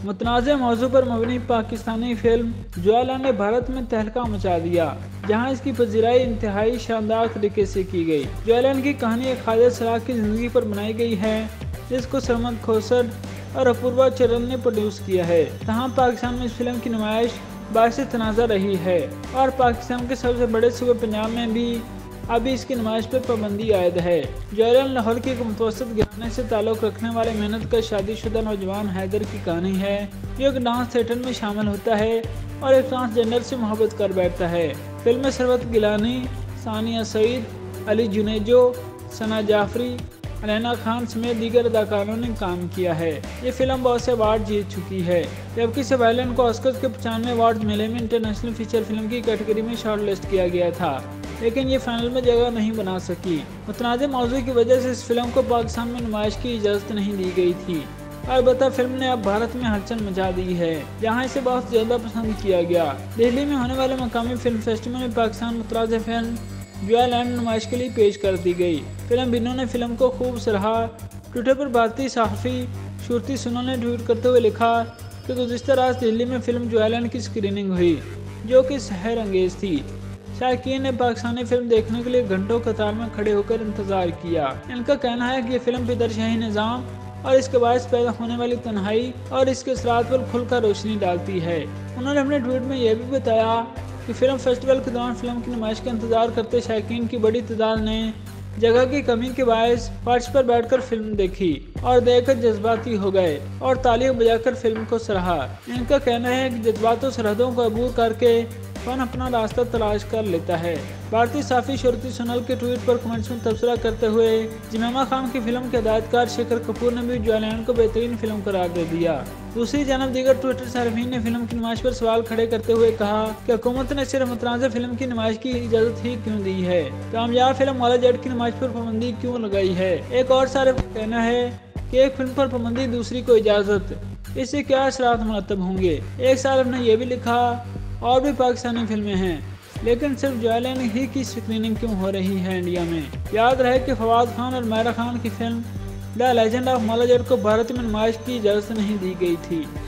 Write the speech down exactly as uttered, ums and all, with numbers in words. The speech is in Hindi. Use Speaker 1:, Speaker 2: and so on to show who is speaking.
Speaker 1: मुतनाज़ मौजू पर मबनी पाकिस्तानी फिल्म ज्वाला ने भारत में तहलका मचा दिया, जहां इसकी पजीराई इंतहाई शानदार तरीके से की गई। ज्वाला की कहानी एक खालिद सलाह की ज़िंदगी पर बनाई गई है, जिसको सरमद खोसर और अपूर्वा चरण ने प्रोड्यूस किया है। तहाँ पाकिस्तान में इस फिल्म की नुमाइश बायस तनाज़ा रही है और पाकिस्तान के सबसे बड़े सूबे पंजाब में भी अभी इसकी नुमाइश पर पाबंदी आयद है। ज्वाला लाहौर के एक मुतवस्सित घराने से ताल्लुक़ रखने वाले मेहनत का शादीशुदा नौजवान हैदर की कहानी है, जो एक डांस थिएटर में शामिल होता है और एक ट्रांसजेंडर से मोहब्बत कर बैठता है। फिल्म में सरवत गिलानी, सानिया सईद, अली जुनेजो, सना जाफरी, अलैना खान समेत दीगर अदाकारों ने काम किया है। ये फिल्म बहुत से अवार्ड जीत चुकी है, जबकि सवालन को ऑस्कर के पचानवे अवार्ड मेले में इंटरनेशनल फीचर फिल्म की कैटेगरी में शॉर्टलिस्ट किया गया था, लेकिन ये फाइनल में जगह नहीं बना सकी। मुतनाज़ मौजू की वजह से इस फिल्म को पाकिस्तान में नुमाइश की इजाज़त नहीं दी गई थी। अलबत्ता फिल्म ने अब भारत में हलचल मचा दी है, जहां इसे बहुत ज़्यादा पसंद किया गया। दिल्ली में होने वाले मकामी फिल्म फेस्टिवल में पाकिस्तान मुतनाज़ फिल्म ज्वाला नुमाइश के लिए पेश कर दी गई। फिल्म बिनों ने फिल्म को खूब सराहा। ट्विटर पर भारतीय सहाफ़ी श्रुति सुनल ने ट्वीट करते हुए लिखा कि गुज़िश्ता रात दिल्ली में फिल्म ज्वाला की स्क्रीनिंग हुई, जो कि सहर अंगेज थी। शायकीन ने पाकिस्तानी फिल्म देखने के लिए घंटों कतार में खड़े होकर इंतजार किया। इनका कहना है कि ये फिल्म फिदरशाही निज़ाम और इसके बायस पैदा होने वाली तन्हाई और इसके असरात पर खुलकर रोशनी डालती है। उन्होंने अपने ट्वीट में यह भी बताया कि फिल्म फेस्टिवल के दौरान फिल्म की नुमाइश का इंतजार करते शायकीन की बड़ी तादाद ने जगह की कमी के बायस फर्श पर बैठकर फिल्म देखी और देखकर जज्बाती हो गए और तालियां बजाकर फिल्म को सराहा। इनका कहना है कि जज्बातों सरहदों को अबूर करके फन अपना रास्ता तलाश कर लेता है। भारतीय साफी श्रुति सुनल के ट्वीट पर कमेंट्स में तबसरा करते हुए जिमामा खान की फिल्म के हिदायतकार शेखर कपूर ने भी ज्वाला को बेहतरीन फिल्म करार दे दिया। दूसरी जानब दीगर ट्विटर सार्फिन ने फिल्म की नुमाइश पर सवाल खड़े करते हुए कहा कि हुकूमत ने सिर्फ मुतनाज़ फिल्म की नुमाइश की इजाज़त ही क्यों दी है, कामयाब फिल्म वाला जट की नुमाइश पर पाबंदी क्यों लगाई है। एक और सारे का कहना है कि एक फिल्म पर पाबंदी दूसरी को इजाज़त, इससे क्या असरात मुरतब होंगे। एक साल ने यह भी लिखा और भी पाकिस्तानी फिल्में हैं, लेकिन सिर्फ ज्वाला ही की स्क्रीनिंग क्यों हो रही है इंडिया में। याद रहे कि फवाद खान और मायरा खान की film the legend of Maula Jatt को भारत में नुमाइश की इजाज़त नहीं दी गई थी।